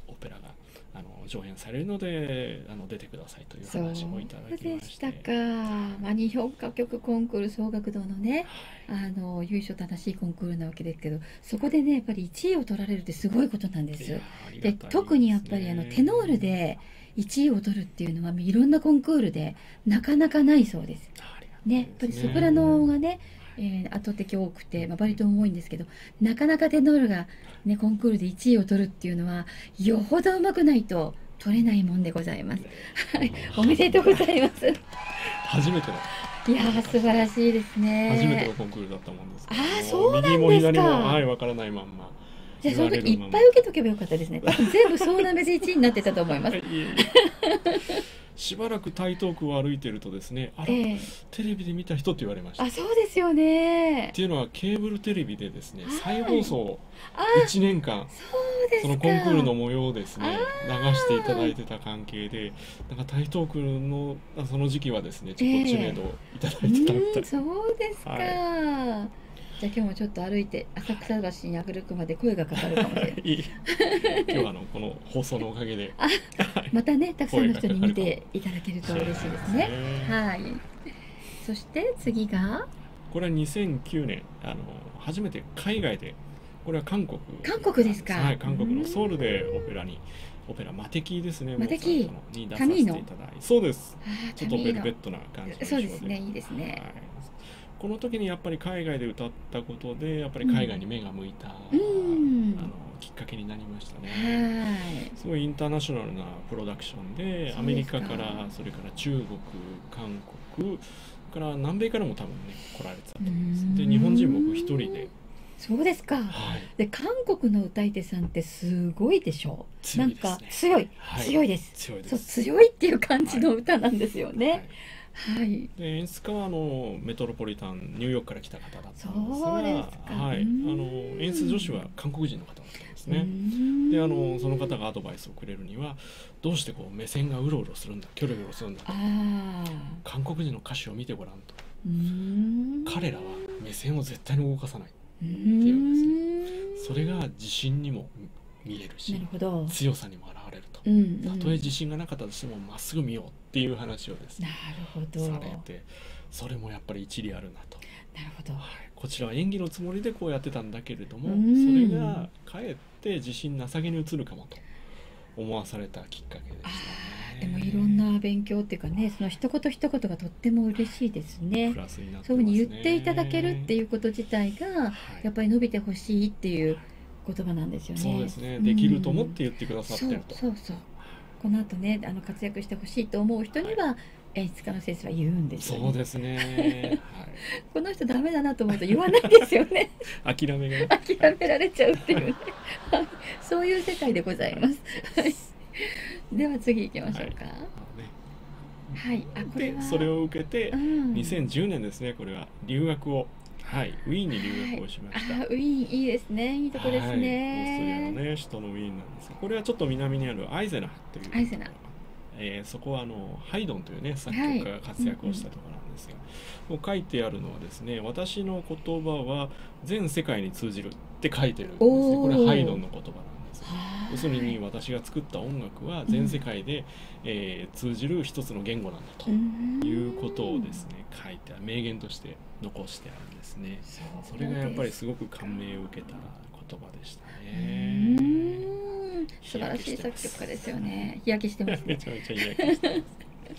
S3: オペラが上演されるので出てくださいという話をいただきまして。
S1: そうでしたか。日本歌曲コンクール総楽堂のね、由緒正しいコンクールなわけですけど、そこでねやっぱり1位を取られるってすごいことなんです。で特にやっぱりテノールで1位を取るっていうのはいろんなコンクールでなかなかないそうです。ね、やっぱりソプラノがね、圧倒的多くて、バリトンも多いんですけど、なかなかテノールが、ね、コンクールで1位を取るっていうのはよほどうまくないと取れないもんでございます。はい、おめでとうございます。
S3: 初めての。
S1: いやー素晴らしいですね。
S3: 初めてのコンクールだったもんです。
S1: そうなんですか。
S3: 右も左もわからないまんま。
S1: じゃあその時いっぱい受けとけばよかったですね。多分全部総なめで1位になってたと思います。
S3: しばらく台東区を歩いてるとですね、テレビで見た人って言われました。
S1: そうですよね。
S3: っていうのはケーブルテレビでですね、再放送1年間そのコンクールの模様をですね流していただいてた関係で、なんか台東区のその時期はですねちょっと知名度をいただいてたみたい。
S1: そうですか。じゃあ今日もちょっと歩いて浅草橋に歩くまで声がかかるかもしれない。
S3: 今日はこの放送のおかげで
S1: またねたくさんの人に見ていただけると嬉しいですね。はい。そして次が
S3: これは2009年初めて海外で、これは韓国
S1: ですか。
S3: はい、韓国のソウルでオペラマテキですね。
S1: マテキ
S3: に出させていただいて、そうです。ちょっとベルベットな感じ。
S1: そうですね、いいですね。
S3: この時にやっぱり海外で歌ったことでやっぱり海外に目が向いた、きっかけになりましたね。すごいインターナショナルなプロダクションで、アメリカからそれから中国、韓国から南米からも多分ね来られてたと思います。で日本人僕一人で。
S1: そうですか。で韓国の歌い手さんってすごいでしょ。なんか強いです。強いっていう感じの歌なんですよね。はい、
S3: で演出家はメトロポリタンニューヨークから来た方だったんですが、はい、演出助手は韓国人の方だったんですね。でその方がアドバイスをくれるには、どうしてこう目線がうろうろするんだ、キョロキョロするんだと、韓国人の歌手を見てごらんと、彼らは目線を絶対に動かさないっていうんですね。それが自信にも見えるし、強さにも現れると。たとえ自信がなかったとしてもまっすぐ見ようっていう話をですねされて、それもやっぱり一理あるなと。
S1: なるほど。
S3: こちらは演技のつもりでこうやってたんだけれども、それがかえって自信なさげに映るかもと思わされたきっかけでしたね。
S1: でもいろんな勉強っていうかね、その一言一言がとっても嬉しいですね。
S3: プラスになってますね。
S1: そういうふうに言っていただけるっていうこと自体がやっぱり伸びてほしいっていう言葉なんですよね。
S3: そうですね。できると思って言ってくださってると。
S1: そうこの後ね活躍してほしいと思う人には演出家の先生は言うんですよね。
S3: そうですね。
S1: この人ダメだなと思うと言わないですよね。
S3: 諦め
S1: られちゃうっていうね。そういう世界でございます。では次行きましょうか。はい。これは
S3: それを受けて2010年ですね。これは留学を。はい、ウィーンに留学をしました。
S1: ウィーンいいですね。いいとこですね。
S3: オーストリアのね首都のウィーンなんですが、これはちょっと南にあるアイゼナという。
S1: アイゼナ。
S3: そこはハイドンというね作曲家が活躍をしたところなんですが、もう書いてあるのはですね、私の言葉は全世界に通じるって書いてるんですね。これはハイドンの言葉なんです。要するに私が作った音楽は全世界で、通じる一つの言語なんだということをですね書いて名言として残してあるんですね。それがやっぱりすごく感銘を受けた言葉でしたね。
S1: 素晴らしい作曲家ですよね。日焼けしてますね。
S3: めちゃめちゃ日焼けしてます。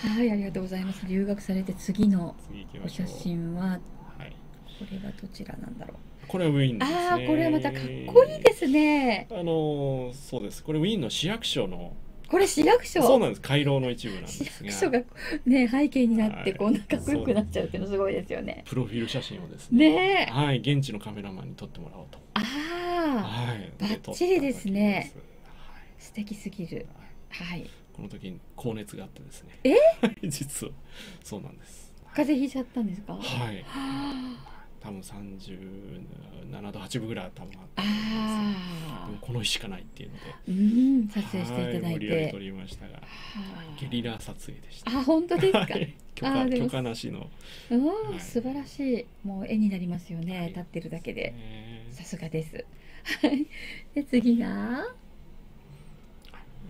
S1: はい、ありがとうございます。留学されて次のお写真は、これはどちらなんだろう。
S3: これはウィーンですね。
S1: これはまたかっこいいですね。
S3: そうです。これウィーンの市役所の。
S1: これ市役所。
S3: そうなんです。回廊の一部なんですが。
S1: 市役所がね背景になってこんなかっこよくなっちゃうっていうのすごいですよね。
S3: プロフィール写真をですね。はい、現地のカメラマンに撮ってもらおうと。はい、
S1: バッチリですね。素敵すぎる。はい。
S3: この時に高熱があってですね。実はそうなんです。
S1: 風邪ひいちゃったんですか。
S3: はい。多分37度8分ぐらい多分あったんですが、この日しかないっていうので、
S1: 撮影していただいて
S3: 無理やり撮りましたが、ゲリラ撮影でした。
S1: 本当ですか。
S3: 許可なしの。
S1: 素晴らしい。もう絵になりますよね。立ってるだけで。さすがです。で次が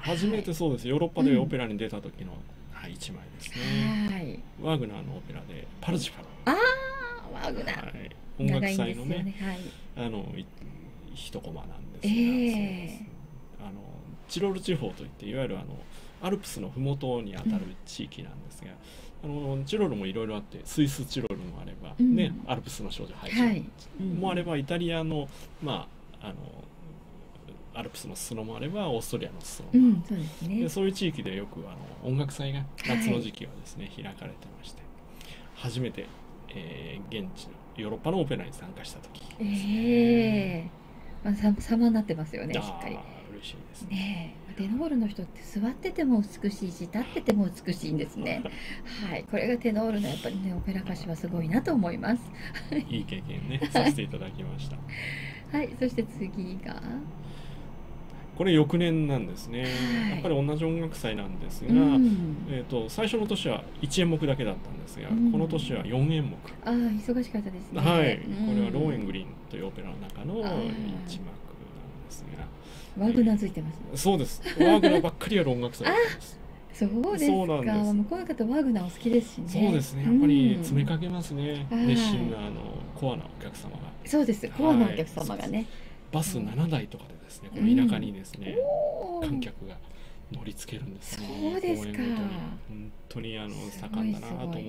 S3: 初めてそうです、ヨーロッパでオペラに出た時の、はい、一枚ですね。
S1: はい。
S3: ワーグナーのオペラでパルシファル、
S1: ああ、ワーグナー。
S3: はい、音楽祭のね、
S1: はい。
S3: 一コマなんですが、そうです。チロル地方といって、いわゆるアルプスの麓にあたる地域なんですが、チロルもいろいろあって、スイスチロルもあれば、ね、アルプスの少女ハイジもあれば、イタリアのまあアルプスの裾野もあれば、オーストリアの裾野もある、でそういう地域でよく音楽祭が夏の時期はですね、開かれてまして、初めて、現地のヨーロッパのオペラに参加した時ですね。
S1: 様になってますよね、しっかり。
S3: 嬉しいですね。
S1: テノールの人って座ってても美しいし、立ってても美しいんですね。はい、これがテノールのやっぱりね、オペラ歌手はすごいなと思います。
S3: いい経験ね、させていただきました。
S1: はい、そして次が。
S3: これ翌年なんですね。やっぱり同じ音楽祭なんですが、最初の年は1演目だけだったんですが、この年は4演目。
S1: ああ、忙しかったですね。
S3: はい、これはローエングリンというオペラの中の一幕なんですが。
S1: ワーグナーついてます。
S3: そうです。ワーグナーばっかりやる音楽祭だったんです。
S1: そうですか。向こうの方ワーグナーお好きですしね。
S3: そうですね。やっぱり詰めかけますね。熱心なコアなお客様が。
S1: そうです。コアなお客様がね。
S3: バス7台とかでですね、この田舎にですね、観客が乗りつけるんですね。
S1: そうですか。
S3: 本当に盛んだなと思う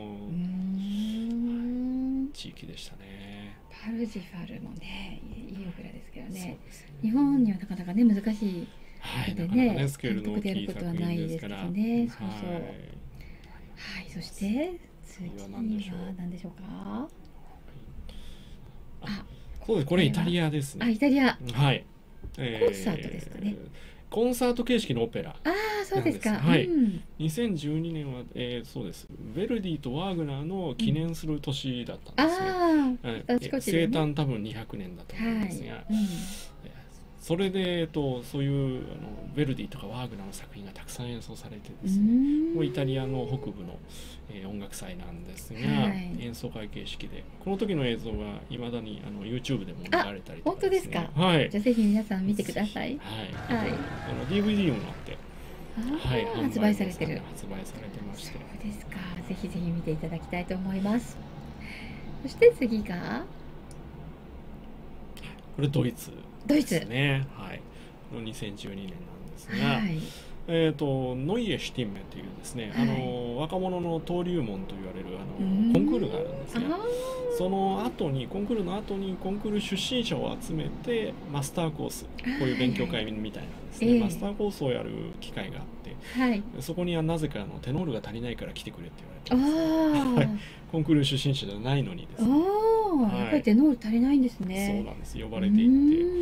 S3: 地域でしたね。
S1: パルジファルもね、いいオペラですけどね。日本にはなかなかね、難しい
S3: のでね、スケールの大きい
S1: 作品ですからね。そうそう。はい、そして次は何でしょうか。
S3: そうです。これイタリアですね。
S1: イタリア。
S3: はい。
S1: コンサートですかね。
S3: コンサート形式のオペラ。
S1: ああ、そうですか。
S3: はい。2012年は、そうです。ヴェルディとワーグナーの記念する年だったんですね。生誕多分200年だと思うんですが、それでそういうヴェルディとかワーグナーの作品がたくさん演奏されてですね、イタリアの北部の音楽祭なんですが、演奏会形式で、この時の映像がいまだにYouTube でも流れたりとかですね。
S1: 本当ですか。はい。じゃあぜひ皆さん見てください。
S3: はい。DVD もなって、はい、
S1: 発売されてる。
S3: 発売されてまして。
S1: そうですか。ぜひぜひ見ていただきたいと思います。そして次が、
S3: これドイツですね。はい。の2012年なんですが。ノイエシュティンメというですね、若者の登竜門と言われるコンクールがあるんですが、その後にコンクールの後にコンクール出身者を集めてマスターコース、こういう勉強会みたいなですね、マスターコースをやる機会があって、そこにはなぜかテノールが足りないから来てくれって言われてます。コンクール出身者じゃないのにですね。
S1: やっぱりテノール足りないんですね。
S3: そうなんです。呼ばれていって、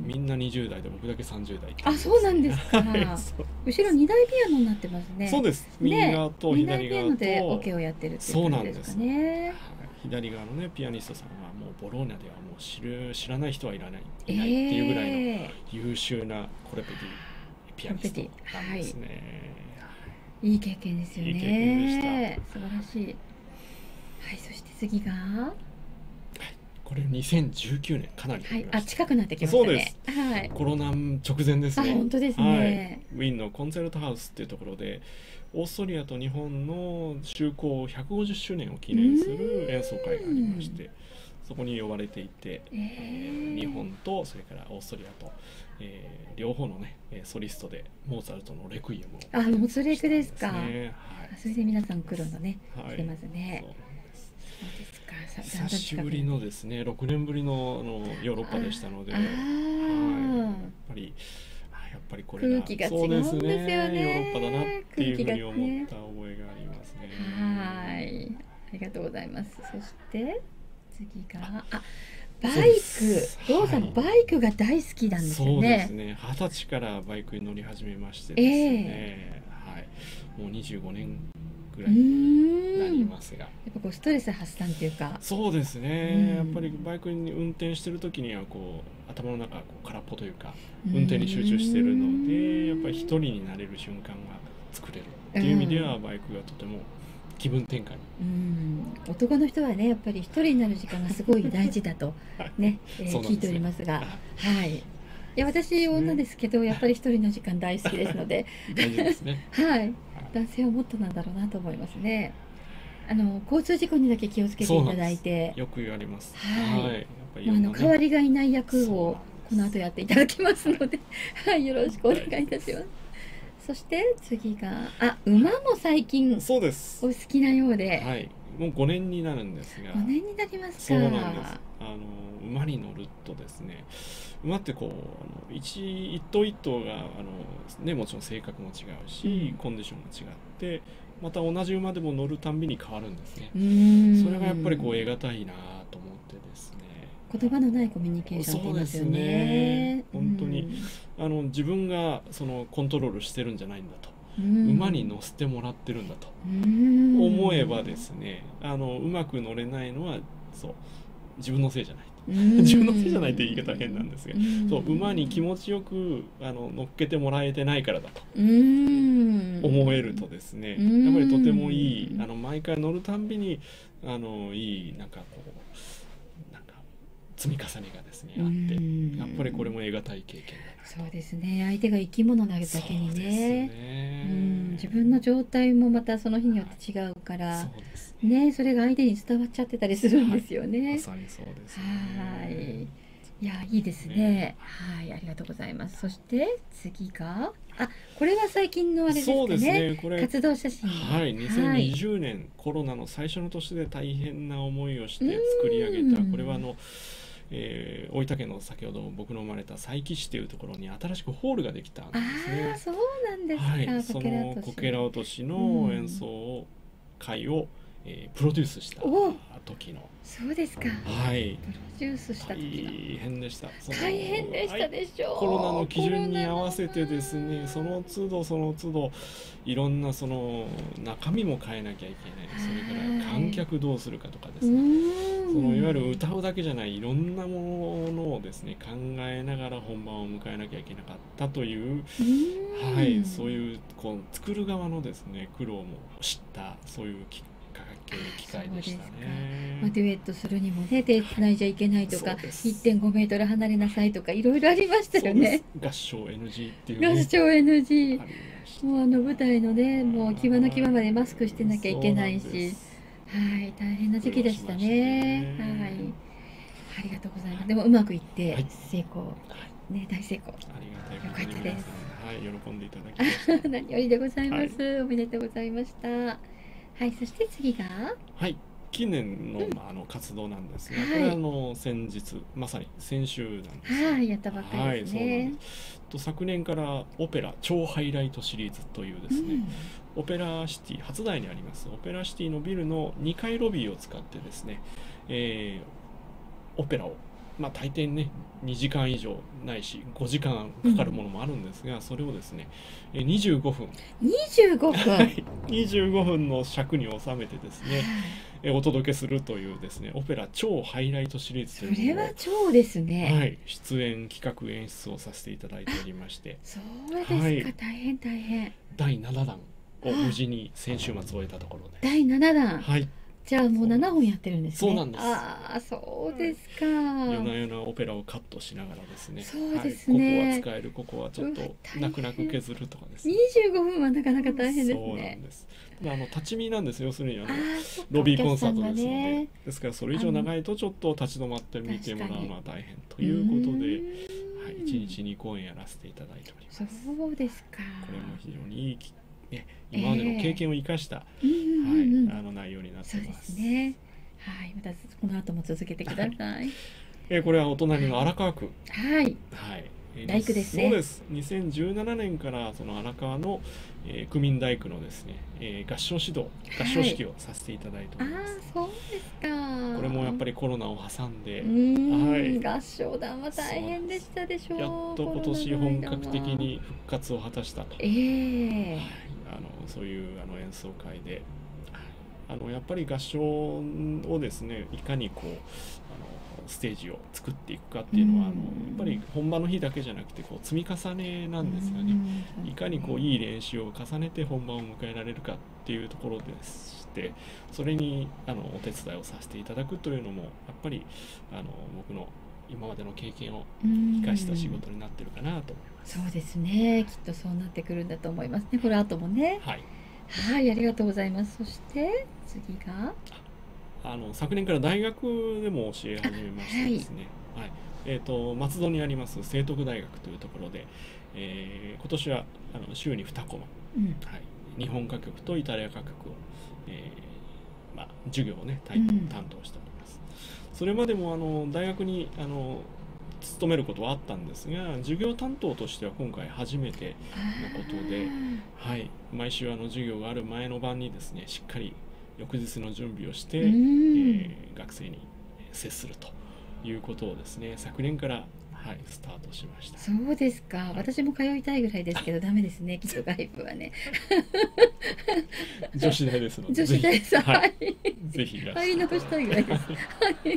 S3: みんな20代で僕だけ30代。
S1: あ、そうなんですか。後ろ2台ピアノになってますね。
S3: そうです。右側と左側と。
S1: 2台ピアノでオケをやってるっていう感じですかね。
S3: 左側のねピアニストさんはもうボローニャではもう知らない人はいないっていうぐらいの優秀なコレペティピアニストなんですね。
S1: いい経験ですよね。
S3: いい経験で
S1: した。素晴らしい。はい、そして次が、
S3: これ2019年かなり
S1: 近くなってきましたね。
S3: そうです。コロナ直前ですね。
S1: 本当ですね。
S3: ウィーンのコンセルトハウスっていうところでオーストリアと日本の就航150周年を記念する演奏会がありまして、そこに呼ばれていて、日本とそれからオーストリアと、両方のねソリストでモーツァルトのレクイエムを
S1: モツレクですか。それで皆さん来るのね、来てますね。
S3: 久しぶりのですね、6年ぶりのヨーロッパでしたので、やっぱりこれが
S1: 空気が違うんですよね。
S3: ヨーロッパだなっていうふうに思った覚えがありますね。
S1: はい、ありがとうございます。そして次がバイク。ローさんバイクが大好きなんですよね。
S3: そうですね。20歳からバイクに乗り始めましてですね。もう25年ぐらいになりますが、や
S1: っぱこうストレス発散というか。
S3: そうですね。やっぱりバイクに運転してる時にはこう頭の中が空っぽというか運転に集中してるので、やっぱり一人になれる瞬間が作れるっていう意味ではバイクがとても気分転換に。
S1: 男の人はねやっぱり一人になる時間がすごい大事だとね、聞いておりますが、はい。 いや私女ですけど、やっぱり一人の時間大好きですので
S3: 大事ですね。
S1: はい男性はもっとなんだろうなと思いますね。交通事故にだけ気をつけていただいて、
S3: よく言われます。
S1: はい
S3: やっぱりいろんなね
S1: 代わりがいない役
S3: そう
S1: をこの後やっていただきますので、はいよろしくお願いいたします。そして次が馬も最近
S3: そうです。
S1: お好きなようで、
S3: はい。もう5年になるんですが、
S1: 5年になりますか。
S3: そうなんです。馬に乗るとですね、馬ってこう一頭一頭がね、もちろん性格も違うし、コンディションも違って、また同じ馬でも乗るたんびに変わるんですね。それがやっぱりこう得難いなと思ってですね。
S1: 言葉のないコミュニケーションって言いますよね。
S3: そうですね。本当に自分がそのコントロールしてるんじゃないんだと。馬に乗せてもらってるんだと思えばですね、うまく乗れないのはそう自分のせいじゃない。自分のせいじゃないって言い方は変なんですが、そう馬に気持ちよく乗っけてもらえてないからだと思えるとですね、やっぱりとてもいい毎回乗るたんびにいいなんかこうなんか積み重ねがですねあって、やっぱりこれも得難い経験だ。
S1: そうですね。相手が生き物なだけに
S3: そうです
S1: ね、
S3: ね。
S1: 自分の状態もまたその日によって違うから
S3: そうです
S1: ね、それが相手に伝わっちゃってたりするんですよね。
S3: まさにそうですね。
S1: はい。いやいいですね。はいありがとうございます。そして次がこれは最近のあれですかね。
S3: そうですね。これ
S1: 活動写真。
S3: はい2020年、コロナの最初の年で大変な思いをして作り上げた、これは大分県の先ほど僕の生まれた佐伯市というところに新しくホールができたんですね。
S1: そうなんですか。
S3: はい、そのこけら落としの演奏会をプロデュースした時の。
S1: そうですか。
S3: はい。
S1: プロデュースした時の。
S3: 大変でした。
S1: 大変でしたでしょう。
S3: コロナの基準に合わせてですね、その都度その都度いろんなその中身も変えなきゃいけない。それから観客どうするかとかですね。そのいわゆる歌うだけじゃないいろんなものをですね考えながら本番を迎えなきゃいけなかったという、はい、そういうこう作る側のですね苦労も知ったそういう機会でしたね。
S1: デュエットするにもね手つないじゃいけないとか、1.5 メートル離れなさいとかいろいろありましたよね。
S3: 合唱 NG っていうね。
S1: 合唱 NG。もう舞台のねもう際の際までマスクしてなきゃいけないし。はい大変な時期でしたね。はいありがとうございます。でもうまくいって成功、ね大成功。
S3: ありがたい
S1: よかったです。
S3: はい喜んでいただきました。
S1: 何よりでございます。おめでとうございました。はいそして次が
S3: 近年の活動なんですが、これは先日まさに先週なんです
S1: やったばっかりですね。
S3: 昨年からオペラ超ハイライトシリーズというですね、オペラシティ初台にありますオペラシティのビルの2階ロビーを使ってですね、オペラを大抵ね2時間以上ないし5時間かかるものもあるんですが、それをですね25分25分の尺に収めてですねお届けするというですねオペラ超ハイライトシリーズという
S1: それは超ですね。
S3: 出演企画演出をさせていただいておりまして、
S1: そうですか、大変大変。
S3: 第7弾を無事に先週末終えたところで、
S1: 第7弾
S3: はい
S1: じゃあもう7本やってるんですね。
S3: そうなんです。
S1: そうですか。
S3: 夜な夜なオペラをカットしながらですね。
S1: そうですね。
S3: ここは使える、ここはちょっと泣く泣く削るとかですね。
S1: 25分はなかなか大変ですね。
S3: そうなんです。立ち見なんです。要するにロビーコンサートですので、ですからそれ以上長いとちょっと立ち止まって見てもらうのは大変ということで、1日2公演やらせていただいております。
S1: そうですか。
S3: これも非常にいい今までの経験を生かした内容になっています。
S1: そうですね。はい、またこの後も続けてください。
S3: これはお隣の荒川区。
S1: はい。大工ですね。
S3: そうです。2017年からその荒川の区民大工のですね合唱指導、合唱指揮をさせていただいております。
S1: そうですか。
S3: これもやっぱりコロナを挟んで、
S1: 合唱団は大変でしたでしょう。
S3: やっと今年本格的に復活を果たしたと。そういう演奏会で、やっぱり合唱をですねいかにこうステージを作っていくかっていうのはやっぱり本番の日だけじゃなくてこう積み重ねなんですよね。いかにこういい練習を重ねて本番を迎えられるかっていうところでして、それにお手伝いをさせていただくというのもやっぱり僕の今までの経験を
S1: 生
S3: 生かした仕事になってるかなと思います。
S1: そうですね、きっとそうなってくるんだと思いますね、この後もね。
S3: はい、
S1: はい、ありがとうございます。そして次が
S3: 昨年から大学でも教え始めましてですね、松戸にあります聖徳大学というところで、今年は週に2コマ、日本歌曲とイタリア歌曲を、授業をね担当しております。それまでも大学に勤めることはあったんですが、授業担当としては今回初めてのことで、毎週授業がある前の晩にですね、しっかり翌日の準備をして、学生に接するということをですね、昨年からスタートしました。
S1: そうですか。私も通いたいぐらいですけどダメですね、基礎外部はね。
S3: 女子大ですので。
S1: 女子大です。はい。
S3: ぜひ
S1: 入り直したいぐらいです。はい。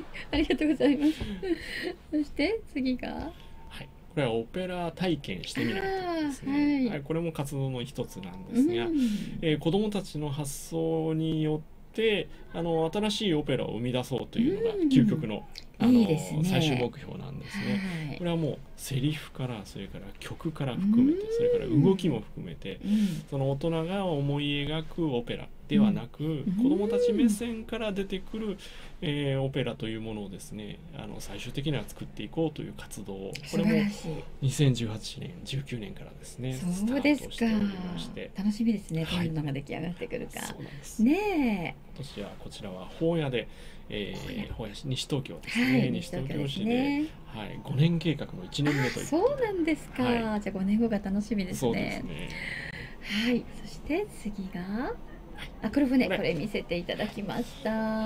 S1: ありがとうございます。そして次が。
S3: これはオペラ体験してみないとですね。これも活動の一つなんですが、子どもたちの発想によって新しいオペラを生み出そうというのが究極の最終目標なんですね。これはもうセリフからそれから曲から含めて、それから動きも含めて、その大人が思い描くオペラではなく、子どもたち目線から出てくる、オペラというものをですね、最終的には作っていこうという活動を、これも2018年19年からですねスタートしておりまして、
S1: 楽しみですね、どんなのが出来上がってくるか。
S3: そうなんです
S1: ね。
S3: 今年はこちらは本屋で、本屋西東京ですね、西東京市で、5年計画の1年目という。
S1: そうなんですか。じゃあ5年後が楽しみですね。
S3: そうですね。
S1: はい。そして次がこれ見せていただきました。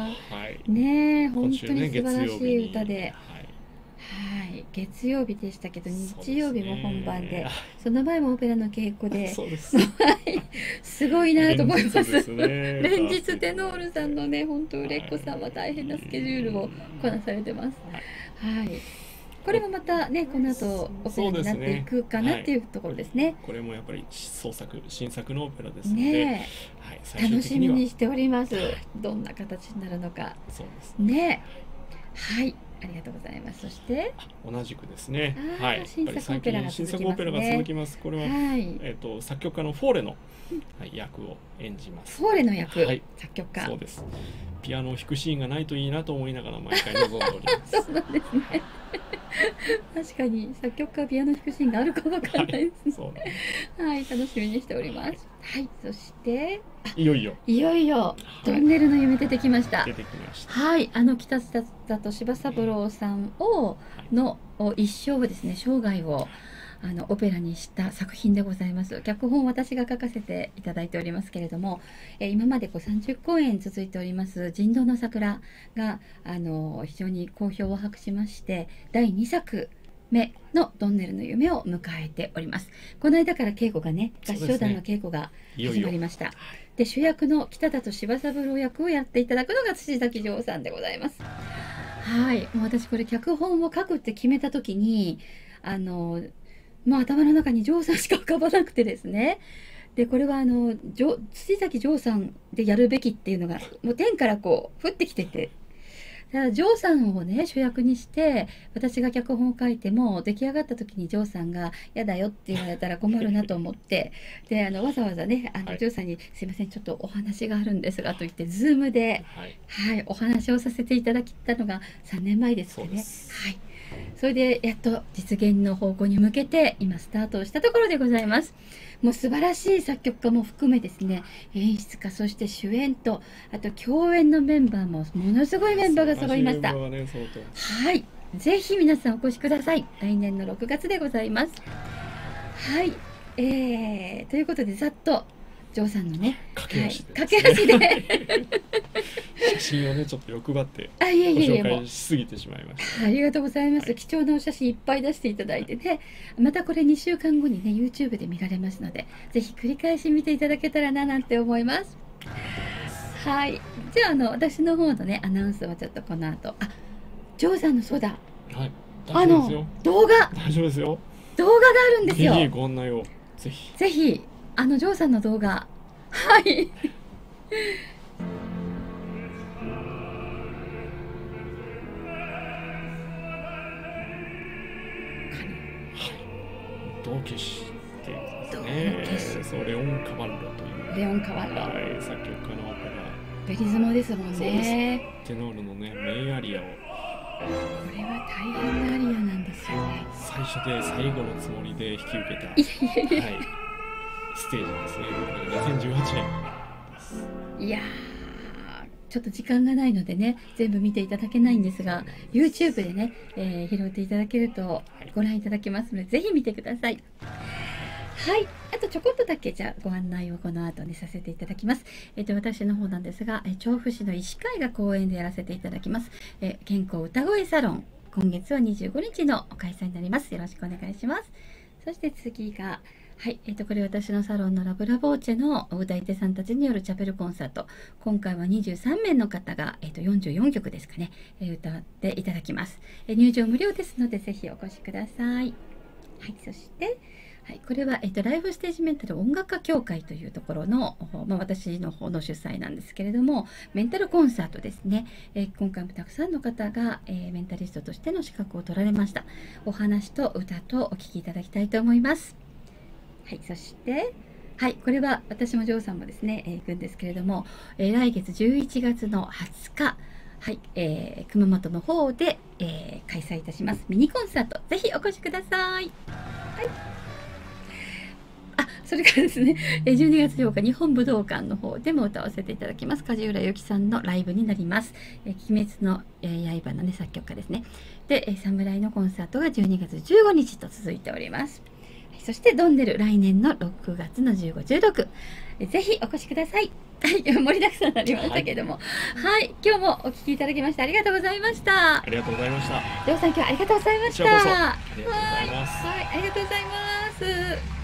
S1: ねえ、本当に素晴らしい歌で。月曜日でしたけど、日曜日も本番で、その前もオペラの稽古で、すごいなと思います。連日テノールさんのね、本当売れっ子さんは大変なスケジュールをこなされてます。これもまたね、この後オペラになっていくかなっていうところですね。
S3: これもやっぱり新作のオペラですので、
S1: 楽しみにしております。どんな形になるのか。
S3: そうです
S1: ね。はい。ありがとうございます。そして
S3: 同じくですね、
S1: 新作オペラが
S3: 続きます。これは、作曲家のフォーレの、役を演じます。
S1: フォーレの役、作曲家。
S3: そうです。ピアノを弾くシーンがないといいなと思いながら毎回臨んでおります。
S1: そうなんですね。確かに作曲家ピアノ弾くシーンがあるかわからないですね。はい、楽しみにしております。はい、そして
S3: いよいよ
S1: トンネルの夢出てきました。
S3: 出てきました。
S1: はい、北里柴三郎さんの一生をですね、生涯をオペラにした作品でございます。脚本を私が書かせていただいておりますけれども、今まで30公演続いております人道の桜が非常に好評を博しまして、第2作目のトンネルの夢を迎えております。この間から稽古がね、合唱団の稽古が始まりました。で、主役の北里柴三郎役をやっていただくのが土崎丈さんでございます。はい、もう私これ脚本を書くって決めた時にもう頭の中に丈さんしか浮かばなくてですね。で、これは土崎丈さんでやるべきっていうのがもう天からこう降ってきてて、だから丈さんをね主役にして私が脚本を書いても出来上がった時に丈さんが「やだよ」って言われたら困るなと思って、でわざわざね丈さんに「すいません、ちょっとお話があるんですが」と言ってズームで、お話をさせていただいたのが3年前ですね。それでやっと実現の方向に向けて今スタートをしたところでございます。もう素晴らしい作曲家も含めですね、演出家、そして主演とあと共演のメンバーもものすごいメンバーが揃いました。はい、ぜひ皆さんお越しください。来年の6月でございます。はい、ということでざっと丈さんのね
S3: 駆け足で写真をねちょっと欲張ってご紹介しすぎてしまいました。
S1: ありがとうございます。貴重なお写真いっぱい出していただいてね、またこれ2週間後にね YouTube で見られますので、ぜひ繰り返し見ていただけたらななんて思います。はい、じゃあ私の方のねアナウンスはちょっとこの後、丈さんのそうだ、動画
S3: 大丈夫ですよ。
S1: 動画があるんですよ。
S3: ご案内をぜ
S1: ひ丈さんの動画、はい
S3: 道化師っていうです
S1: 道
S3: ね
S1: 化師
S3: そうレオン・カバッロという
S1: レオン・カバッロ、
S3: はい、作曲家の方が
S1: ベリズモですもん
S3: そうです
S1: ね。
S3: テノールのねメインアリアを
S1: これは大変なアリアなんですよね。
S3: 最初で最後のつもりで引き受けた、
S1: いやいや
S3: はい、ステージですね。これ2018年です。
S1: いやー、ちょっと時間がないのでね全部見ていただけないんですが YouTube でね、拾っていただけるとご覧いただけますので、ぜひ見てください。はい、あとちょこっとだけじゃあご案内をこの後にさせていただきます。私の方なんですが、調布市の医師会が公園でやらせていただきます、健康歌声サロン、今月は25日の開催になります。よろしくお願いします。そして次がはい、これ私のサロンのラブラボーチェの歌い手さんたちによるチャペルコンサート、今回は23名の方が、44曲ですかね、歌っていただきます。入場無料ですのでぜひお越しください。はい、そしてはい、これは、ライフステージメンタル音楽家協会というところの、私の方の主催なんですけれども、メンタルコンサートですね。今回もたくさんの方が、メンタリストとしての資格を取られました。お話と歌とお聴きいただきたいと思います。はい、そしてはい、これは私もジョーさんもですね、行くんですけれども、来月11月の20日、はい、熊本の方で、開催いたしますミニコンサート、ぜひお越しください。はい、それからですね、12月8日日本武道館の方でも歌わせていただきます梶浦由記さんのライブになります。鬼滅の刃のね作曲家ですね。で、侍のコンサートが12月15日と続いております。そしてドンデル来年の6月の15、16、ぜひお越しください。はい、盛りだくさんになりましたけども、はい、今日もお聞きいただきましてありがとうございました。
S3: ありがとうございました。
S1: りょうさん今日はありがとうございました。
S3: こちらこそありがとうございます。
S1: はい、ありがとうございます。